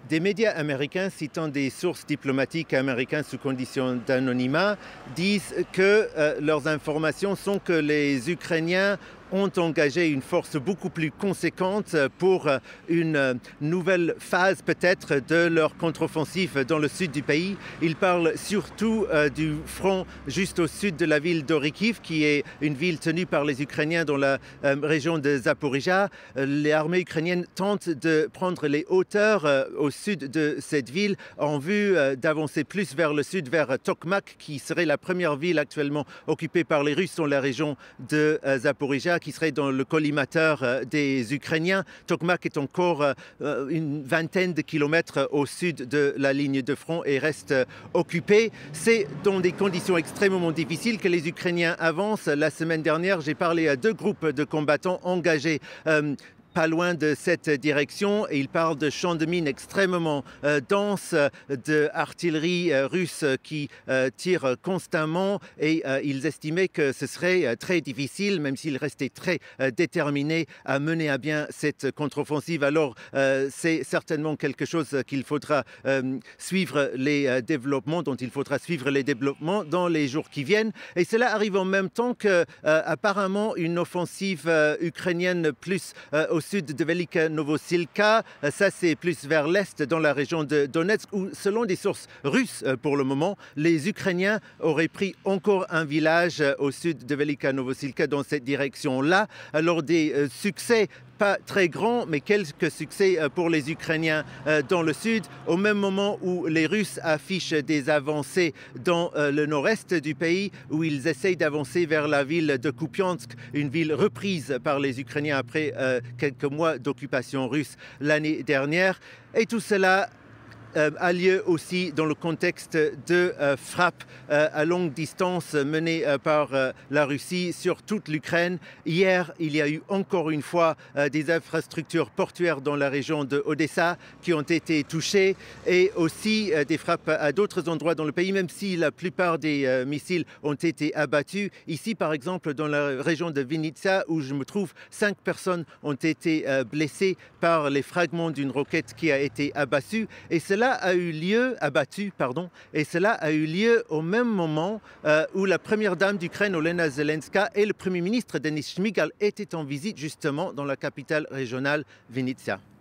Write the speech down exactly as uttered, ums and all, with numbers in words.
Des médias américains citant des sources diplomatiques américaines sous condition d'anonymat disent que euh, leurs informations sont que les Ukrainiens ont engagé une force beaucoup plus conséquente pour une nouvelle phase peut-être de leur contre-offensive dans le sud du pays. Ils parlent surtout euh, du front juste au sud de la ville d'Orikiv, qui est une ville tenue par les Ukrainiens dans la euh, région de Zaporizhia. Les armées ukrainiennes tentent de prendre les hauteurs euh, au sud de cette ville en vue euh, d'avancer plus vers le sud, vers Tokmak, qui serait la première ville actuellement occupée par les Russes dans la région de euh, Zaporizhia, qui serait dans le collimateur euh, des Ukrainiens. Tokmak est encore euh, une vingtaine de kilomètres au sud de la ligne de front et reste euh, occupé. C'est dans des conditions extrêmement difficiles que les Ukrainiens avancent. La semaine dernière, j'ai parlé à deux groupes de combattants engagés euh, pas loin de cette direction, et il parle de champs de mines extrêmement euh, denses, d'artillerie euh, russe qui euh, tire constamment, et euh, ils estimaient que ce serait euh, très difficile, même s'ils restaient très euh, déterminés à mener à bien cette contre-offensive. Alors euh, c'est certainement quelque chose qu'il faudra euh, suivre les euh, développements, dont il faudra suivre les développements dans les jours qui viennent. Et cela arrive en même temps que euh, apparemment une offensive euh, ukrainienne plus euh, au sud de Velika Novosilka, ça c'est plus vers l'est dans la région de Donetsk, où selon des sources russes pour le moment, les Ukrainiens auraient pris encore un village au sud de Velika Novosilka dans cette direction-là. Alors des euh, succès pas très grands, mais quelques succès pour les Ukrainiens dans le sud, au même moment où les Russes affichent des avancées dans le nord-est du pays, où ils essayent d'avancer vers la ville de Kupiansk, une ville reprise par les Ukrainiens après euh, quelques mois d'occupation russe l'année dernière. Et tout cela Euh, a lieu aussi dans le contexte de euh, frappes euh, à longue distance menées euh, par euh, la Russie sur toute l'Ukraine. Hier, il y a eu encore une fois euh, des infrastructures portuaires dans la région de Odessa qui ont été touchées, et aussi euh, des frappes à d'autres endroits dans le pays, même si la plupart des euh, missiles ont été abattus. Ici, par exemple, dans la région de Vinnytsia, où je me trouve, cinq personnes ont été euh, blessées par les fragments d'une roquette qui a été abattue. Et cela a eu lieu, abattu, pardon, et cela a eu lieu au même moment euh, où la première dame d'Ukraine, Olena Zelenska, et le premier ministre Denis Shmyhal étaient en visite justement dans la capitale régionale Vinnytsia.